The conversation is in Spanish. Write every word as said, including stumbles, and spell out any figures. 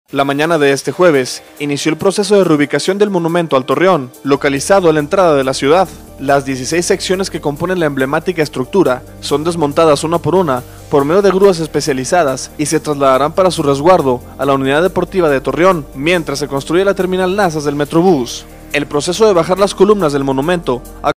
La mañana de este jueves, inició el proceso de reubicación del monumento al Torreón, localizado a la entrada de la ciudad. Las dieciséis secciones que componen la emblemática estructura son desmontadas una por una por medio de grúas especializadas y se trasladarán para su resguardo a la unidad deportiva de Torreón, mientras se construye la terminal Nazas del Metrobús. El proceso de bajar las columnas del monumento ha